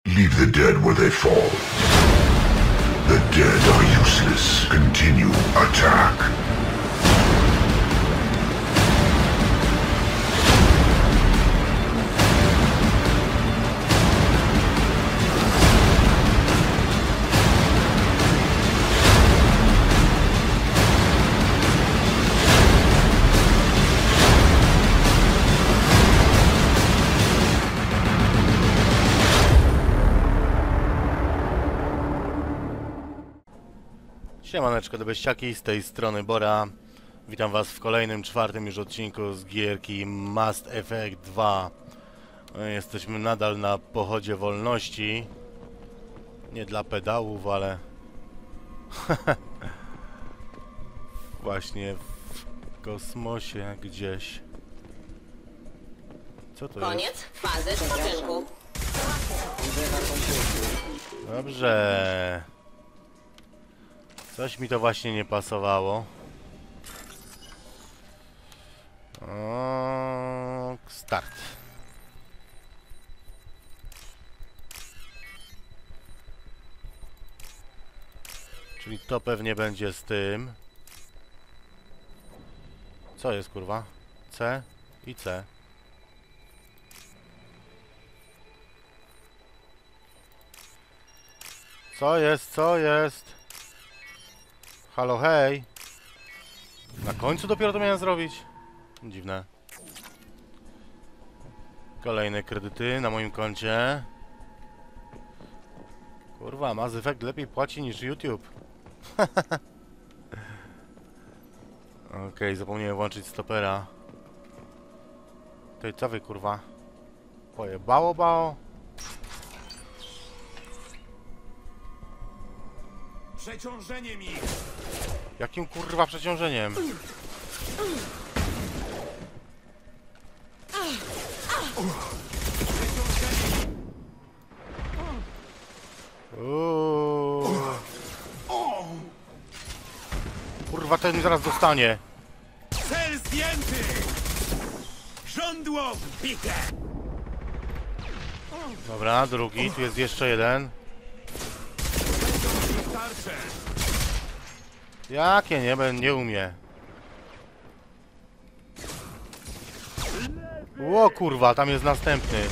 Leave the dead where they fall. The dead are useless. Continue attack. Siemaneczko do beściaki, z tej strony Bora. Witam was w kolejnym, czwartym już odcinku z gierki Mass Effect 2. Jesteśmy nadal na pochodzie wolności. Nie dla pedałów, ale... właśnie w kosmosie gdzieś. Co to jest? Koniec fazy spoczynku. Dobrze. Coś mi to właśnie nie pasowało. O, start. Czyli to pewnie będzie z tym. Co jest, kurwa? C i C. Co jest? Co jest? Halo, hej! Na końcu dopiero to miałem zrobić? Dziwne. Kolejne kredyty na moim koncie. Kurwa, Mass Effect lepiej płaci niż YouTube. Okej, zapomniałem włączyć stopera. Tej co wy, kurwa? Pojebało, bało? Przeciążeniem ich! Jakim kurwa przeciążeniem? Kurwa, ten zaraz dostanie. Cel zdjęty! Żądło wbite! Dobra, drugi, tu jest jeszcze jeden. Starcze! Jakie nie umie. Ło kurwa, tam jest następny.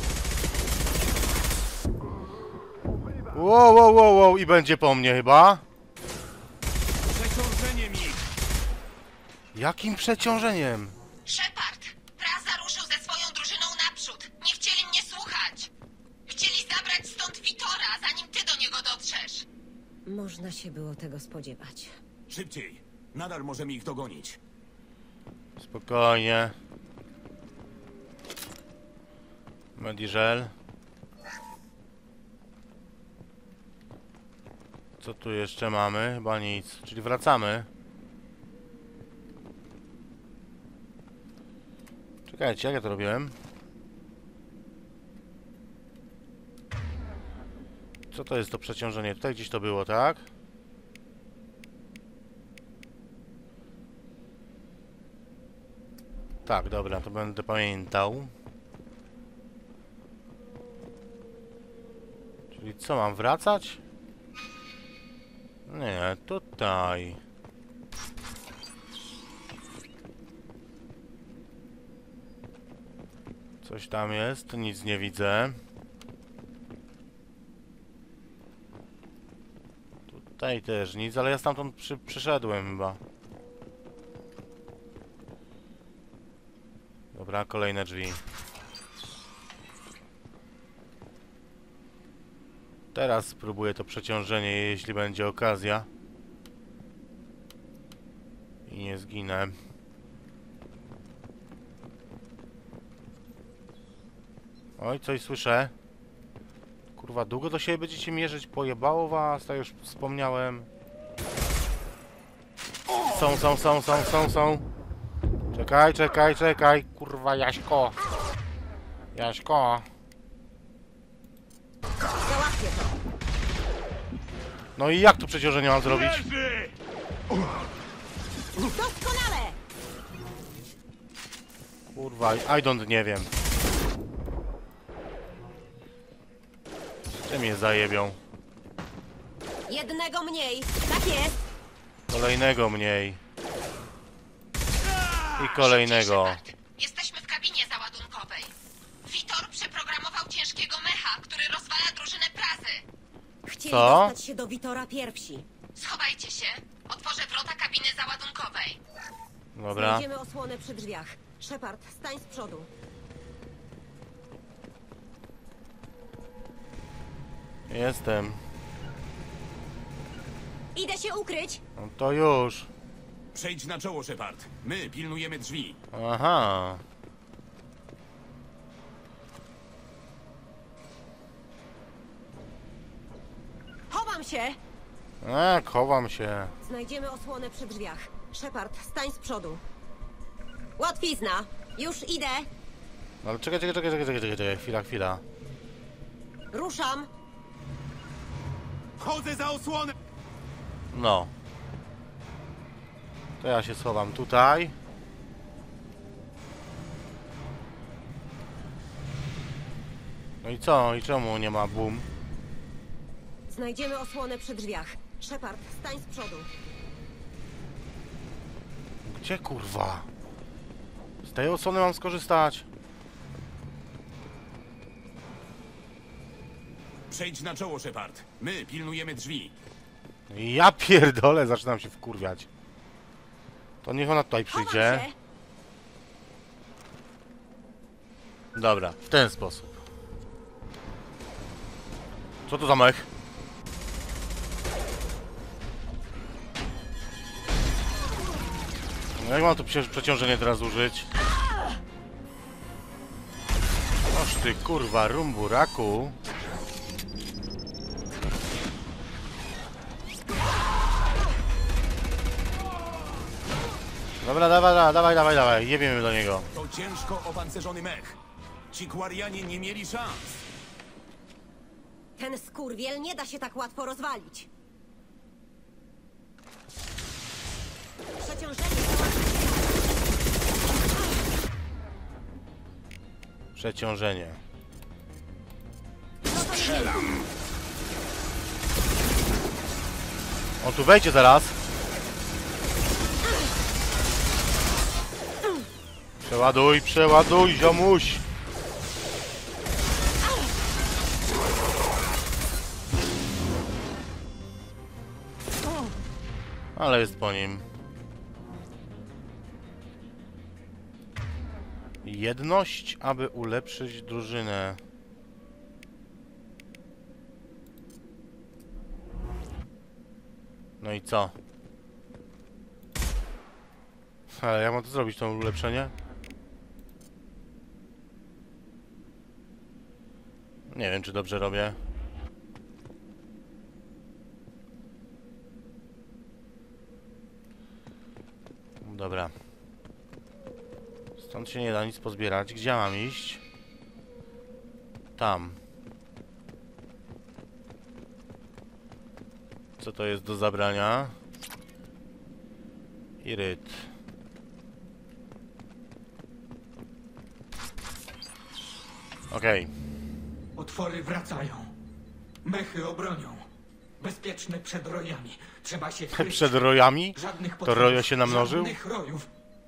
Wow, i będzie po mnie chyba. Przeciążeniem ich! Jakim przeciążeniem? Shepard! Praza ruszył ze swoją drużyną naprzód. Nie chcieli mnie słuchać. Chcieli zabrać stąd Vitora, zanim ty do niego dotrzesz. Można się było tego spodziewać. Szybciej! Nadal możemy ich dogonić. Spokojnie. Mediżel. Co tu jeszcze mamy? Chyba nic. Czyli wracamy. Czekajcie, jak ja to robiłem? Co to jest to przeciążenie? Tutaj gdzieś to było, tak? Tak, dobra, to będę pamiętał. Czyli co, mam wracać? Nie, tutaj. Coś tam jest, nic nie widzę. Tutaj też nic, ale ja stamtąd przyszedłem chyba. Dobra, kolejne drzwi. Teraz spróbuję to przeciążenie, jeśli będzie okazja. I nie zginę. Oj, coś słyszę. Kurwa, długo do siebie będziecie mierzyć? Pojebało was, tak już wspomniałem. Są. Czekaj. Kurwa, Jaśko. Załatwię to! No i jak tu przeciążenie mam zrobić? Doskonale! Kurwa, I don't, nie wiem. Ty mnie zajebią. Jednego mniej. Tak jest. Kolejnego mniej. I kolejnego. Shepard, jesteśmy w kabinie załadunkowej. Vitor przeprogramował ciężkiego mecha, który rozwala drużynę Prazy. Chcieli Co? dostać się do Vitora pierwsi. Schowajcie się. Otworzę wrota kabiny załadunkowej. Dobra. Znajdziemy osłonę przy drzwiach. Shepard, stań z przodu. Jestem. Idę się ukryć. No to już. Przejdź na czoło, Shepard. My pilnujemy drzwi. Aha. Chowam się. Chowam się. Znajdziemy osłonę przy drzwiach. Shepard, stań z przodu. Łatwizna. Już idę. Ale czekaj. Chwila. Ruszam. Wchodzę za osłonę! No. To ja się schowam tutaj. No i co? I czemu nie ma boom? Znajdziemy osłonę przy drzwiach. Shepard, stań z przodu. Gdzie kurwa? Z tej osłony mam skorzystać. Przejdź na czoło, Shepard. My pilnujemy drzwi. Ja pierdolę, zaczynam się wkurwiać. To niech ona tutaj Chowam przyjdzie. się. Dobra, w ten sposób. Co to za mech? No jak mam to przeciążenie teraz użyć? Oż ty kurwa, rumburaku. Dobra, dawaj, jebiemy do niego. To ciężko opancerzony mech. Ci Gwarianie nie mieli szans. Ten skurwiel nie da się tak łatwo rozwalić. Przeciążenie. Przeciążenie. Strzelam. On tu wejdzie zaraz. Przeładuj, ziomuś. Ale jest po nim. Jedność, aby ulepszyć drużynę. No i co? Ale jak mam to zrobić, to ulepszenie? Nie wiem, czy dobrze robię. Dobra. Stąd się nie da nic pozbierać. Gdzie mam iść? Tam. Co to jest do zabrania? Iryt. Okej. Otwory wracają. Mechy obronią. Bezpieczne przed rojami. Trzeba się kryć. Przed rojami? Żadnych To rojo się namnożył? Żadnych rojów.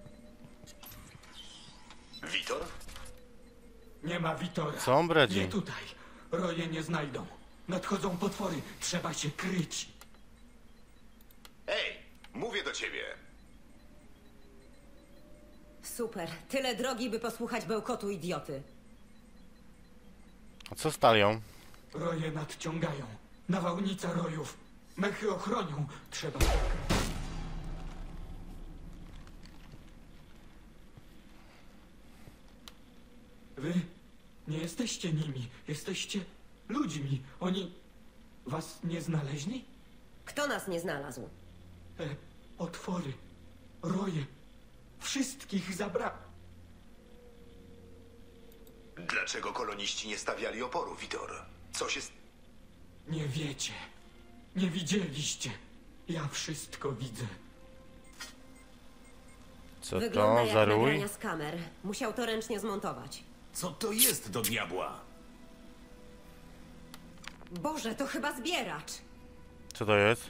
Vitor? Nie ma Vitora. Co on bredzi? Nie tutaj. Roje nie znajdą. Nadchodzą potwory. Trzeba się kryć. Ej, mówię do ciebie. Super. Tyle drogi, by posłuchać bełkotu idioty. A co z talią? Roje nadciągają. Nawałnica rojów. Mechy ochronią. Trzeba się kryć. Wy nie jesteście nimi. Jesteście ludźmi. Oni was nie znaleźli? Kto nas nie znalazł? Te otwory, roje, wszystkich Dlaczego koloniści nie stawiali oporu, Vitor? Co się... Nie wiecie, nie widzieliście. Ja wszystko widzę. Co Wygląda to jak za rój? nagrania z kamer. Musiał to ręcznie zmontować. Co to jest do diabła? Boże, to chyba zbieracz. Co to jest?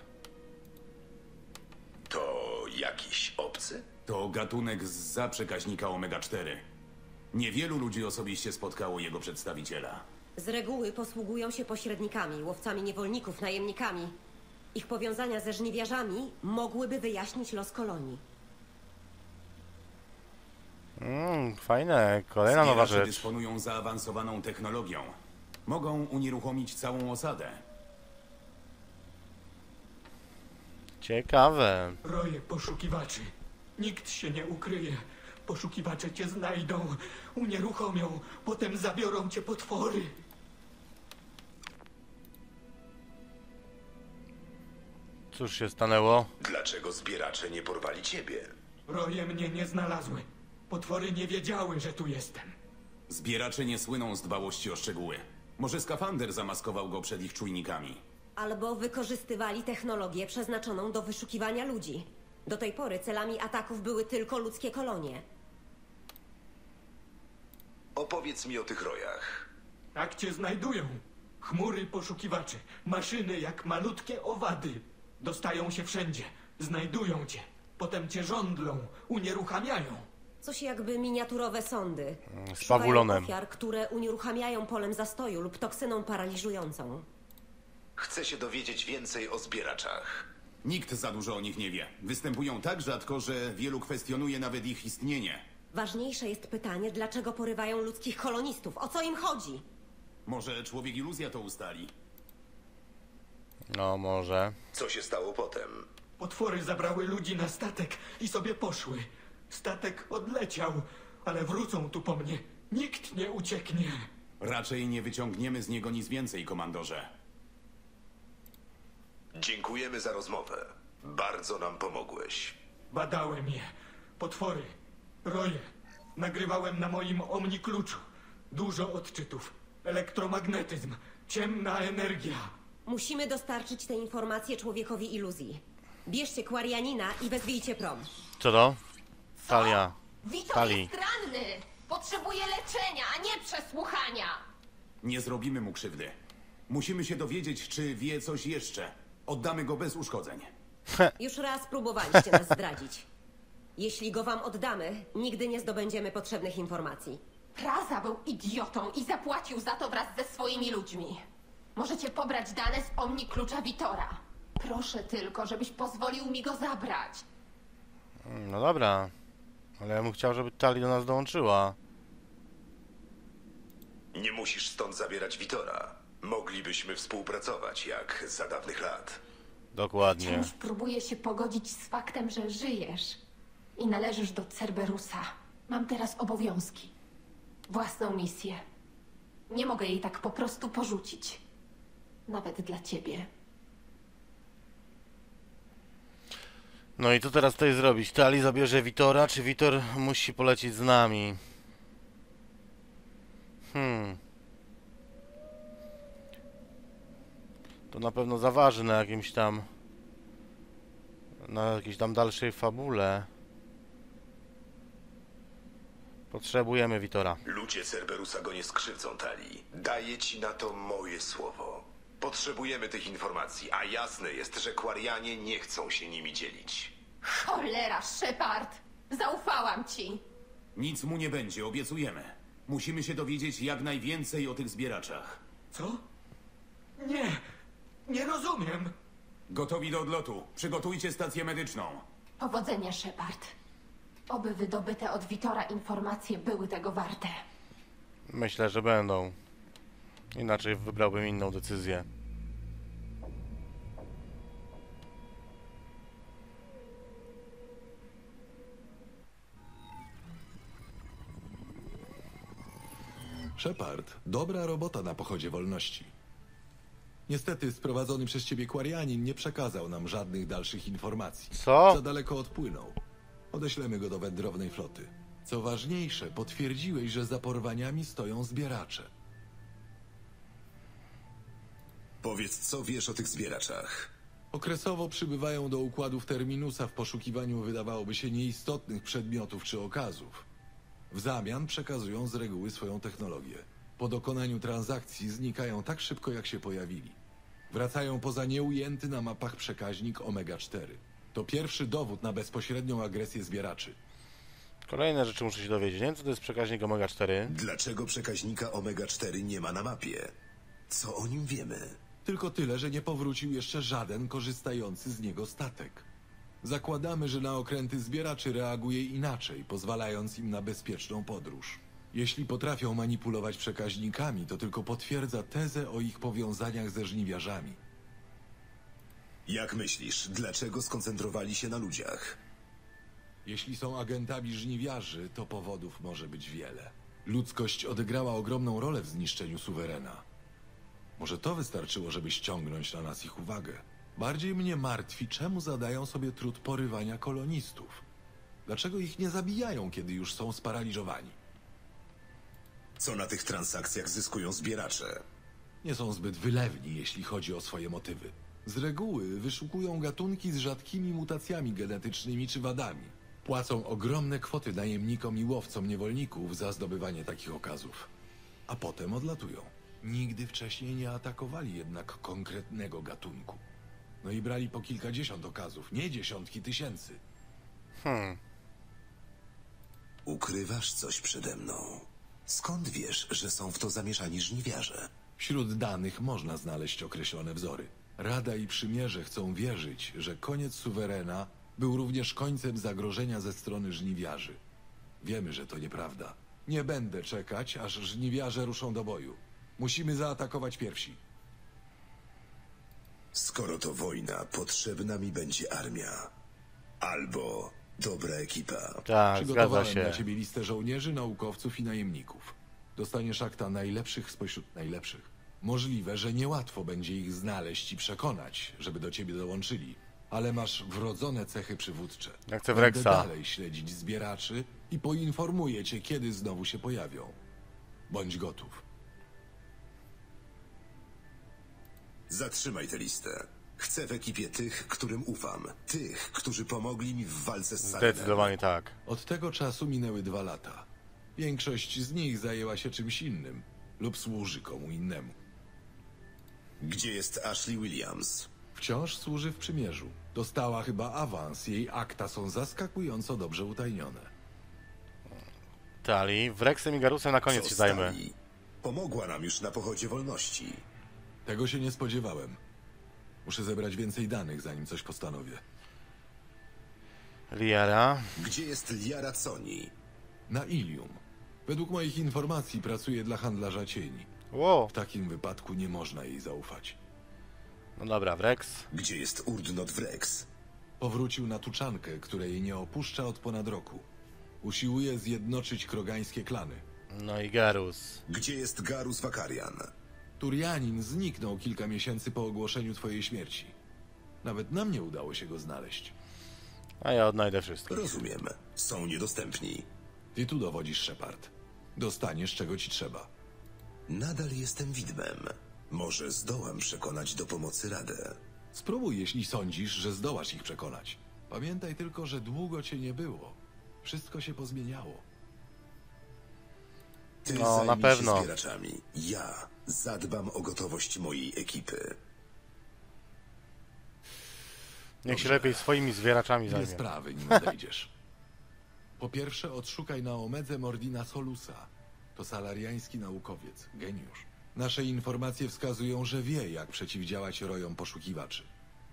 To jakiś obcy? To gatunek zza przekaźnika Omega-4. Niewielu ludzi osobiście spotkało jego przedstawiciela. Z reguły posługują się pośrednikami, łowcami niewolników, najemnikami. Ich powiązania ze żniwiarzami mogłyby wyjaśnić los kolonii. Fajne. Kolejna nowa Zbieracze rzecz. dysponują zaawansowaną technologią. Mogą unieruchomić całą osadę. Ciekawe. Roje poszukiwaczy. Nikt się nie ukryje. Poszukiwacze cię znajdą, unieruchomią, potem zabiorą cię potwory. Cóż się stanęło? Dlaczego zbieracze nie porwali ciebie? Roje mnie nie znalazły. Potwory nie wiedziały, że tu jestem. Zbieracze nie słyną z dbałości o szczegóły. Może skafander zamaskował go przed ich czujnikami. Albo wykorzystywali technologię przeznaczoną do wyszukiwania ludzi. Do tej pory celami ataków były tylko ludzkie kolonie. Opowiedz mi o tych rojach. Tak cię znajdują. Chmury poszukiwaczy, maszyny jak malutkie owady. Dostają się wszędzie, znajdują cię. Potem cię żądlą, unieruchamiają. Coś jakby miniaturowe sądy. Z pawulonem. Szukają ofiar, które unieruchamiają polem zastoju lub toksyną paraliżującą. Chcę się dowiedzieć więcej o zbieraczach. Nikt za dużo o nich nie wie. Występują tak rzadko, że wielu kwestionuje nawet ich istnienie. Ważniejsze jest pytanie, dlaczego porywają ludzkich kolonistów? O co im chodzi? Może człowiek iluzja to ustali? No może. Co się stało potem? Potwory zabrały ludzi na statek i sobie poszły. Statek odleciał, ale wrócą tu po mnie. Nikt nie ucieknie. Raczej nie wyciągniemy z niego nic więcej, komandorze. Dziękujemy za rozmowę. Bardzo nam pomogłeś. Badałem je. Potwory. Roje. Nagrywałem na moim omnikluczu. Dużo odczytów. Elektromagnetyzm. Ciemna energia. Musimy dostarczyć te informacje człowiekowi iluzji. Bierzcie Quarianina i wezwijcie prom. Co to? Talia. Witor Tali. jest ranny! Potrzebuje leczenia, a nie przesłuchania! Nie zrobimy mu krzywdy. Musimy się dowiedzieć, czy wie coś jeszcze. Oddamy go bez uszkodzeń. Już raz próbowaliście nas zdradzić. Jeśli go wam oddamy, nigdy nie zdobędziemy potrzebnych informacji. Praza był idiotą i zapłacił za to wraz ze swoimi ludźmi. Możecie pobrać dane z omniklucza Witora. Proszę tylko, żebyś pozwolił mi go zabrać. No dobra. Ale ja bym chciał, żeby Tali do nas dołączyła. Nie musisz stąd zabierać Witora. Moglibyśmy współpracować, jak za dawnych lat. Dokładnie. Wciąż próbuję się pogodzić z faktem, że żyjesz i należysz do Cerberusa. Mam teraz obowiązki. Własną misję. Nie mogę jej tak po prostu porzucić. Nawet dla ciebie. No i co teraz tutaj zrobić? Tali zabierze Witora, czy Witor musi polecieć z nami? To na pewno zaważy na jakimś tam... na jakiejś tam dalszej fabule. Potrzebujemy Witora. Ludzie Cerberusa go nie skrzywdzą, Tali. Daję ci na to moje słowo. Potrzebujemy tych informacji, a jasne jest, że Quarianie nie chcą się nimi dzielić. Cholera, Shepard! Zaufałam ci! Nic mu nie będzie, obiecujemy. Musimy się dowiedzieć jak najwięcej o tych zbieraczach. Co? Nie. Nie rozumiem. Gotowi do odlotu. Przygotujcie stację medyczną. Powodzenia, Shepard. Oby wydobyte od Witora informacje były tego warte. Myślę, że będą. Inaczej wybrałbym inną decyzję. Shepard, dobra robota na pochodzie wolności. Niestety sprowadzony przez ciebie Quarianin nie przekazał nam żadnych dalszych informacji. Co? Za daleko odpłynął. Odeślemy go do wędrownej floty. Co ważniejsze, potwierdziłeś, że za porwaniami stoją zbieracze. Powiedz, co wiesz o tych zbieraczach? Okresowo przybywają do układów Terminusa w poszukiwaniu wydawałoby się nieistotnych przedmiotów czy okazów. W zamian przekazują z reguły swoją technologię. po dokonaniu transakcji znikają tak szybko, jak się pojawili. Wracają poza nieujęty na mapach przekaźnik Omega-4. To pierwszy dowód na bezpośrednią agresję zbieraczy. Kolejne rzeczy muszę się dowiedzieć. Nie wiem, co to jest przekaźnik Omega-4. Dlaczego przekaźnika Omega-4 nie ma na mapie? Co o nim wiemy? Tylko tyle, że nie powrócił jeszcze żaden korzystający z niego statek. Zakładamy, że na okręty zbieraczy reaguje inaczej, pozwalając im na bezpieczną podróż. Jeśli potrafią manipulować przekaźnikami, to tylko potwierdza tezę o ich powiązaniach ze żniwiarzami. Jak myślisz, dlaczego skoncentrowali się na ludziach? Jeśli są agentami żniwiarzy, to powodów może być wiele. Ludzkość odegrała ogromną rolę w zniszczeniu suwerena. Może to wystarczyło, żeby ściągnąć na nas ich uwagę. Bardziej mnie martwi, czemu zadają sobie trud porywania kolonistów. Dlaczego ich nie zabijają, kiedy już są sparaliżowani? Co na tych transakcjach zyskują zbieracze? Nie są zbyt wylewni, jeśli chodzi o swoje motywy. Z reguły wyszukują gatunki z rzadkimi mutacjami genetycznymi czy wadami. Płacą ogromne kwoty najemnikom i łowcom niewolników za zdobywanie takich okazów. A potem odlatują. Nigdy wcześniej nie atakowali jednak konkretnego gatunku. No i brali po kilkadziesiąt okazów, nie dziesiątki tysięcy. Ukrywasz coś przede mną. Skąd wiesz, że są w to zamieszani żniwiarze? Wśród danych można znaleźć określone wzory. Rada i Przymierze chcą wierzyć, że koniec suwerena był również końcem zagrożenia ze strony żniwiarzy. Wiemy, że to nieprawda. Nie będę czekać, aż żniwiarze ruszą do boju. Musimy zaatakować pierwsi. Skoro to wojna, potrzebna mi będzie armia. Albo dobra ekipa. Tak, zgadza Przygotowałem się. dla ciebie listę żołnierzy, naukowców i najemników. Dostaniesz akta najlepszych spośród najlepszych. Możliwe, że niełatwo będzie ich znaleźć i przekonać, żeby do ciebie dołączyli. Ale masz wrodzone cechy przywódcze. Ja chcę Będę Wrexa. dalej śledzić zbieraczy i poinformuję cię, kiedy znowu się pojawią. Bądź gotów. Zatrzymaj tę listę. Chcę w ekipie tych, którym ufam. Tych, którzy pomogli mi w walce z Salemem. Zdecydowanie tak. Od tego czasu minęły 2 lata. Większość z nich zajęła się czymś innym lub służy komu innemu. Gdzie jest Ashley Williams? Wciąż służy w Przymierzu. Dostała chyba awans, jej akta są zaskakująco dobrze utajnione. Tali. Wrexem i Garusem na koniec Co się zajmę. Stali? Pomogła nam już na pochodzie wolności. Tego się nie spodziewałem. Muszę zebrać więcej danych, zanim coś postanowię. Liara. Gdzie jest Liara Coni? Na Ilium. Według moich informacji pracuje dla handlarza cieni. Wow. W takim wypadku nie można jej zaufać. No dobra, Wrex. Gdzie jest Urdnot Wrex? Powrócił na tuczankę, której nie opuszcza od ponad roku. Usiłuje zjednoczyć krogańskie klany. No i Garus. Gdzie jest Garus Vakarian? Turianin zniknął kilka miesięcy po ogłoszeniu twojej śmierci. Nawet nam nie udało się go znaleźć. A ja odnajdę wszystko. Rozumiem. Są niedostępni. Ty tu dowodzisz, Shepard. Dostaniesz, czego ci trzeba. Nadal jestem widmem. Może zdołam przekonać do pomocy Radę. Spróbuj, jeśli sądzisz, że zdołasz ich przekonać. Pamiętaj tylko, że długo cię nie było. Wszystko się pozmieniało. Ty No, na zajmij pewno. się zbieraczami. Ja zadbam o gotowość mojej ekipy. Niech się lepiej swoimi zwieraczami Dwie zajmie. sprawy, nim odejdziesz. Po pierwsze, odszukaj na Omedze Mordina Solusa. To salariański naukowiec, geniusz. Nasze informacje wskazują, że wie, jak przeciwdziałać rojom poszukiwaczy.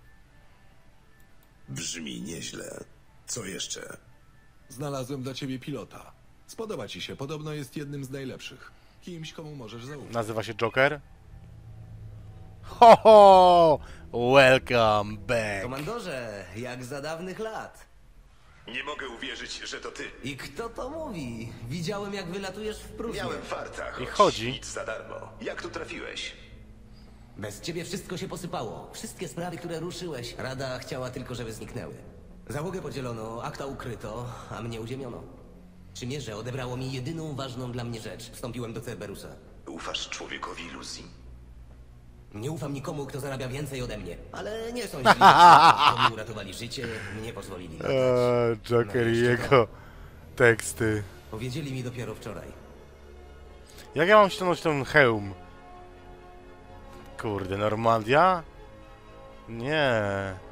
Brzmi nieźle. Co jeszcze? Znalazłem dla ciebie pilota. Spodoba ci się, podobno jest jednym z najlepszych. Kimś, komu możesz zaufać. Nazywa się Joker. Ho ho! Welcome back. Komandorze, jak za dawnych lat. Nie mogę uwierzyć, że to ty. I kto to mówi? Widziałem, jak wylatujesz w próżnię. Miałem farta, I choć chodzi. nic za darmo. Jak tu trafiłeś? Bez ciebie wszystko się posypało. Wszystkie sprawy, które ruszyłeś, Rada chciała tylko, żeby zniknęły. Załogę podzielono, akta ukryto, a mnie uziemiono. Przymierze odebrało mi jedyną ważną dla mnie rzecz. Wstąpiłem do Cerberusa. Ufasz człowiekowi iluzji? Nie ufam nikomu, kto zarabia więcej ode mnie. Ale nie są źli. Bo mi uratowali życie, mnie pozwolili latać. Joker No, i jeszcze jego teksty. Powiedzieli mi dopiero wczoraj. Jak ja mam ściągnąć ten hełm? Kurde, Normandia? Nie.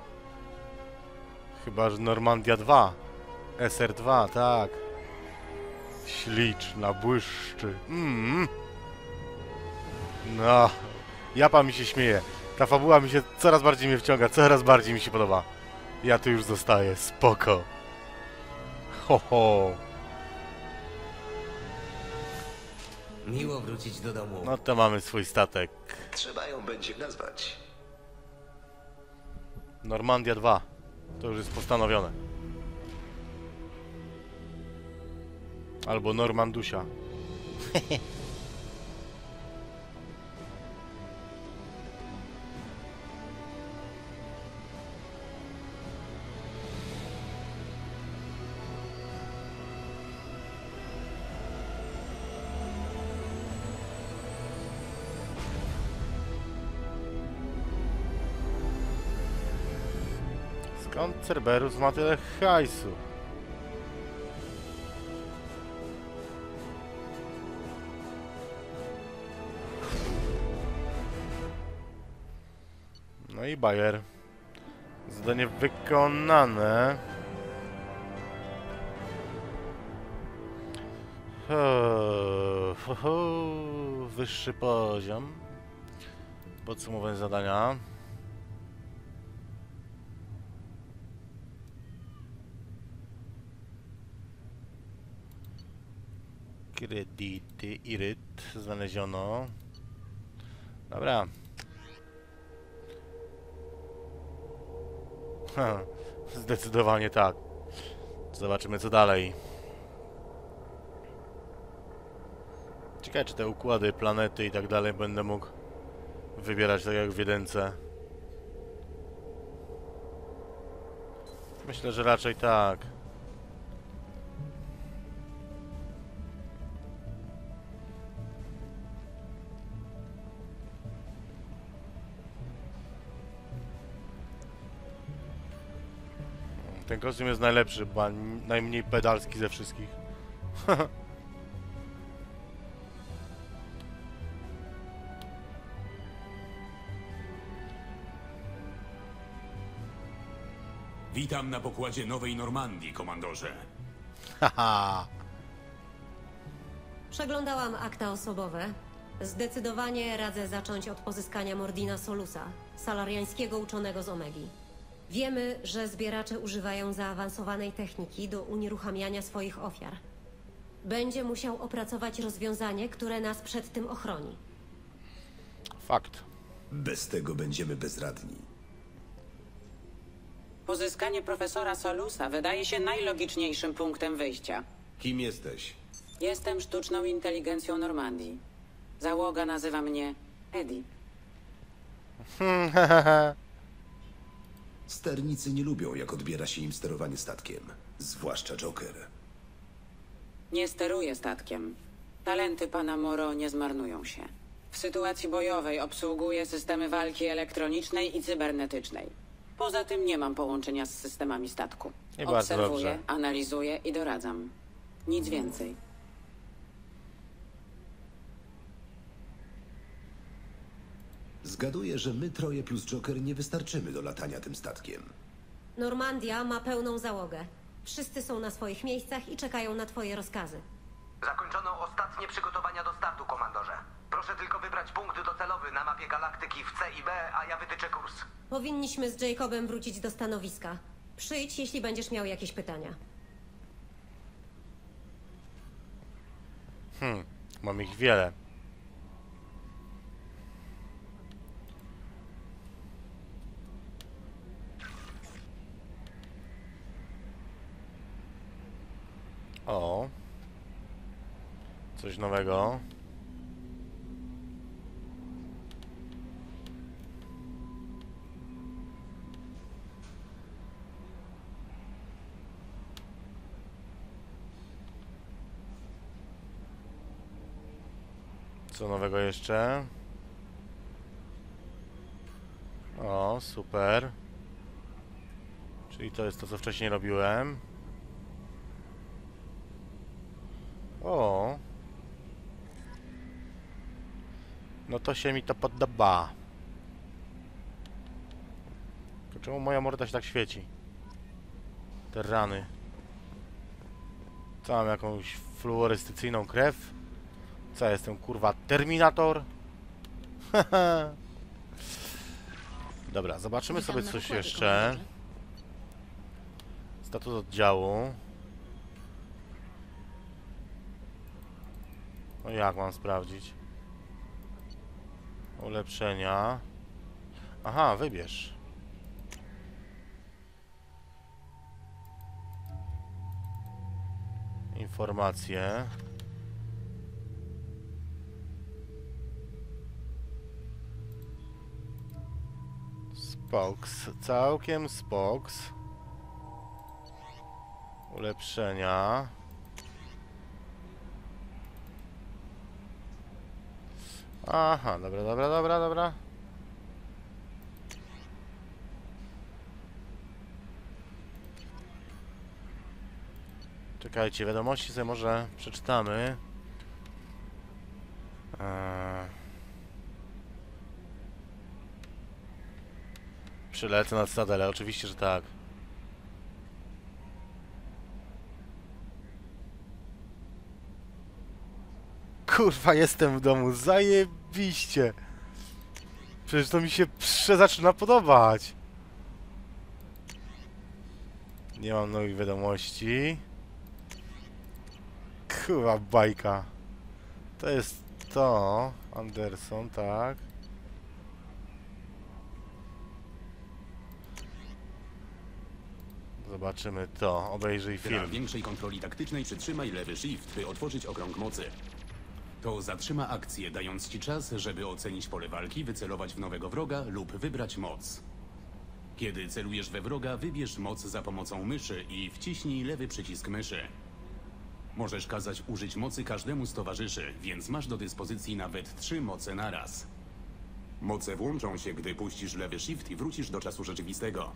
Chyba, że Normandia 2. SR2, tak. Śliczna, błyszczy. No. Japa mi się śmieje. Ta fabuła mi się coraz bardziej mnie wciąga, coraz bardziej mi się podoba. Ja tu już zostaję, spoko. Ho, ho. Miło wrócić do domu. No to mamy swój statek. Trzeba ją będzie nazwać. Normandia 2. To już jest postanowione. Albo Normandusia. Skąd Cerberus ma tyle hajsu? No i Bayer. Zadanie wykonane. Wyższy poziom. Podsumowanie zadania. Kredyty, iryt znaleziono. Dobra. Zdecydowanie tak. Zobaczymy co dalej. Ciekawe czy te układy, planety i tak dalej będę mógł wybierać tak jak w jedynce. Myślę, że raczej tak. Ten kostium jest najlepszy, bo najmniej pedalski ze wszystkich. Witam na pokładzie Nowej Normandii, komandorze. Haha. Przeglądałam akta osobowe. Zdecydowanie radzę zacząć od pozyskania Mordina Solusa, salariańskiego uczonego z Omegi. Wiemy, że zbieracze używają zaawansowanej techniki do unieruchamiania swoich ofiar. Będzie musiał opracować rozwiązanie, które nas przed tym ochroni. Fakt. Bez tego będziemy bezradni. Pozyskanie profesora Solusa wydaje się najlogiczniejszym punktem wyjścia. Kim jesteś? Jestem sztuczną inteligencją Normandii. Załoga nazywa mnie Eddie. Sternicy nie lubią, jak odbiera się im sterowanie statkiem. Zwłaszcza Joker. Nie steruję statkiem. Talenty pana Moro nie zmarnują się. W sytuacji bojowej obsługuję systemy walki elektronicznej i cybernetycznej. Poza tym nie mam połączenia z systemami statku. I bardzo Obserwuję, dobrze. analizuję i doradzam. Nic więcej. Zgaduję, że my troje plus Joker nie wystarczymy do latania tym statkiem. Normandia ma pełną załogę. Wszyscy są na swoich miejscach i czekają na twoje rozkazy. Zakończono ostatnie przygotowania do startu, komandorze. Proszę tylko wybrać punkt docelowy na mapie galaktyki w C i B, a ja wytyczę kurs. Powinniśmy z Jacobem wrócić do stanowiska. Przyjdź, jeśli będziesz miał jakieś pytania. Mam ich wiele. O. Coś nowego. Co nowego jeszcze? O, super. Czyli to jest to, co wcześniej robiłem. No to się mi to podoba. To czemu moja morda się tak świeci? Te rany. Co, mam jakąś fluorystycyjną krew? Co, ja jestem kurwa Terminator? Dobra, zobaczymy sobie coś jeszcze. Status oddziału. No jak mam sprawdzić? Ulepszenia. Aha, wybierz. Informacje. Spoks. Całkiem spoks. Ulepszenia. Aha, dobra. Czekajcie, wiadomości sobie może przeczytamy. Przylecę na Cytadelę, oczywiście, że tak. Kurwa, jestem w domu, zajebiście. Przecież to mi się zaczyna podobać. Nie mam nowych wiadomości. Kurwa, bajka. To jest to. Anderson, tak. Zobaczymy to. Obejrzyj film. Dla większej kontroli taktycznej przytrzymaj lewy shift, by otworzyć okrąg mocy. To zatrzyma akcję, dając ci czas, żeby ocenić pole walki, wycelować w nowego wroga lub wybrać moc. Kiedy celujesz we wroga, wybierz moc za pomocą myszy i wciśnij lewy przycisk myszy. Możesz kazać użyć mocy każdemu z towarzyszy, więc masz do dyspozycji nawet 3 moce naraz. Moce włączą się, gdy puścisz lewy shift i wrócisz do czasu rzeczywistego.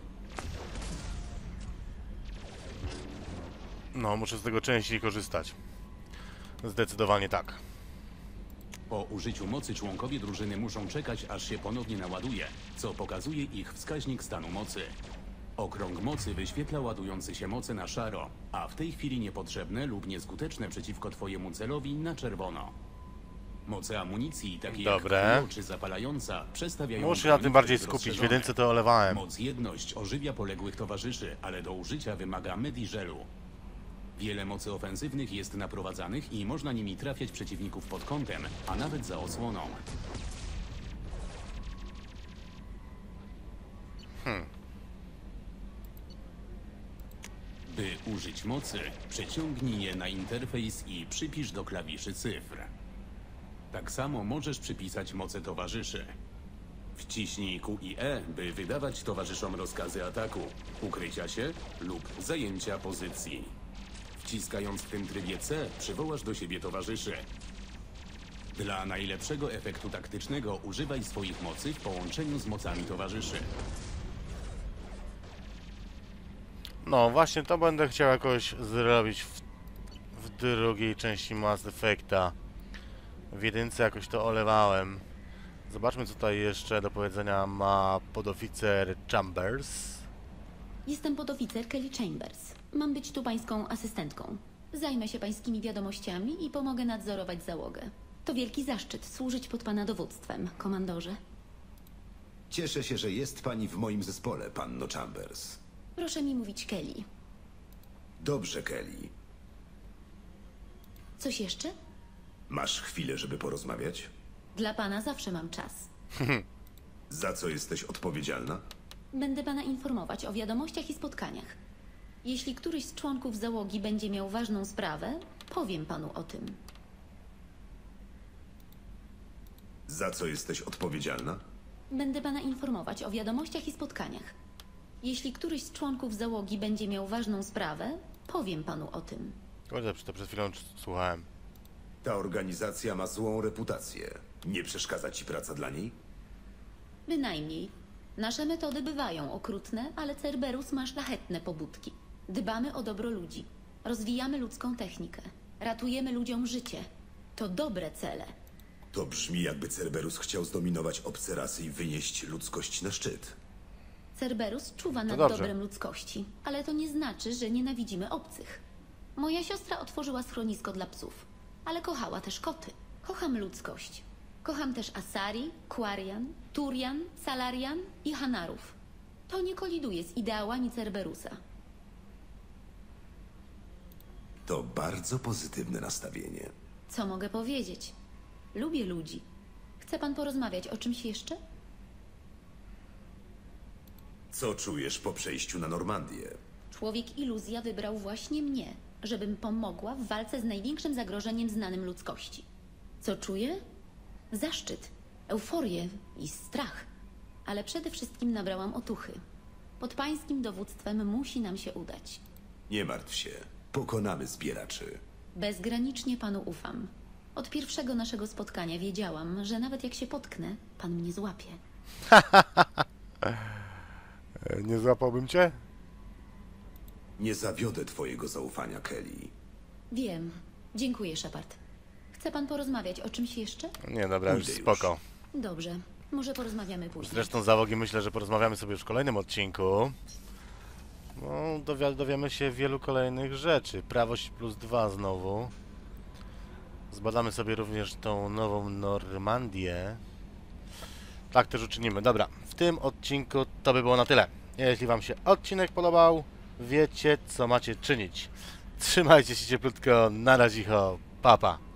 No, muszę z tego częściej korzystać. Zdecydowanie tak. Po użyciu mocy członkowie drużyny muszą czekać, aż się ponownie naładuje, co pokazuje ich wskaźnik stanu mocy. Okrąg mocy wyświetla ładujący się moce na szaro, a w tej chwili niepotrzebne lub nieskuteczne przeciwko twojemu celowi na czerwono. Moce amunicji, takie jak krwio czy zapalająca, przestawiają... Muszę się na tym bardziej skupić, w jedynce to olewałem. Moc jedność ożywia poległych towarzyszy, ale do użycia wymaga mediżelu. Wiele mocy ofensywnych jest naprowadzanych i można nimi trafiać przeciwników pod kątem, a nawet za osłoną. By użyć mocy, przeciągnij je na interfejs i przypisz do klawiszy cyfr. Tak samo możesz przypisać moce towarzyszy. Wciśnij Q i E, by wydawać towarzyszom rozkazy ataku, ukrycia się lub zajęcia pozycji. Wciskając w tym trybie C, przywołasz do siebie towarzyszy. Dla najlepszego efektu taktycznego używaj swoich mocy w połączeniu z mocami towarzyszy. No właśnie to będę chciał jakoś zrobić w drugiej części Mass Effecta. W jedynce jakoś to olewałem. Zobaczmy, co tutaj jeszcze do powiedzenia ma podoficer Chambers. Jestem podoficer Kelly Chambers. Mam być tu pańską asystentką. Zajmę się pańskimi wiadomościami i pomogę nadzorować załogę. To wielki zaszczyt służyć pod pana dowództwem, komandorze. Cieszę się, że jest pani w moim zespole, panno Chambers. Proszę mi mówić Kelly. Dobrze, Kelly. Coś jeszcze? Masz chwilę, żeby porozmawiać? Dla pana zawsze mam czas. Za co jesteś odpowiedzialna? Będę pana informować o wiadomościach i spotkaniach. Jeśli któryś z członków załogi będzie miał ważną sprawę, powiem panu o tym. Za co jesteś odpowiedzialna? Będę pana informować o wiadomościach i spotkaniach. Jeśli któryś z członków załogi będzie miał ważną sprawę, powiem panu o tym. Kurde, to przed chwilą słuchałem. Ta organizacja ma złą reputację. Nie przeszkadza ci praca dla niej? Bynajmniej. Nasze metody bywają okrutne, ale Cerberus ma szlachetne pobudki. Dbamy o dobro ludzi. Rozwijamy ludzką technikę. Ratujemy ludziom życie. To dobre cele. To brzmi, jakby Cerberus chciał zdominować obce rasy i wynieść ludzkość na szczyt. Cerberus czuwa nad dobrze. dobrem ludzkości, ale to nie znaczy, że nienawidzimy obcych. Moja siostra otworzyła schronisko dla psów, ale kochała też koty. Kocham ludzkość. Kocham też Asari, Quarian, Turian, Salarian i Hanarów. To nie koliduje z ideałami Cerberusa. To bardzo pozytywne nastawienie. Co mogę powiedzieć? Lubię ludzi. Chce pan porozmawiać o czymś jeszcze? Co czujesz po przejściu na Normandię? Człowiek Iluzja wybrał właśnie mnie, żebym pomogła w walce z największym zagrożeniem znanym ludzkości. Co czuję? Zaszczyt, euforię i strach. Ale przede wszystkim nabrałam otuchy. Pod pańskim dowództwem musi nam się udać. Nie martw się. Pokonamy zbieraczy. Bezgranicznie panu ufam. Od pierwszego naszego spotkania wiedziałam, że nawet jak się potknę, pan mnie złapie. Nie złapałbym cię? Nie zawiodę twojego zaufania, Kelly. Wiem. Dziękuję, Shepard. Chce pan porozmawiać o czymś jeszcze? Nie, dobra, już Pójdę spoko. Dobrze. Może porozmawiamy później. Zresztą załogi myślę, że porozmawiamy sobie już w kolejnym odcinku. No, dowiemy się wielu kolejnych rzeczy. Prawość +2 znowu. Zbadamy sobie również tą nową Normandię. Tak też uczynimy. Dobra, w tym odcinku to by było na tyle. Jeśli wam się odcinek podobał, wiecie co macie czynić. Trzymajcie się cieplutko, na razie, pa pa.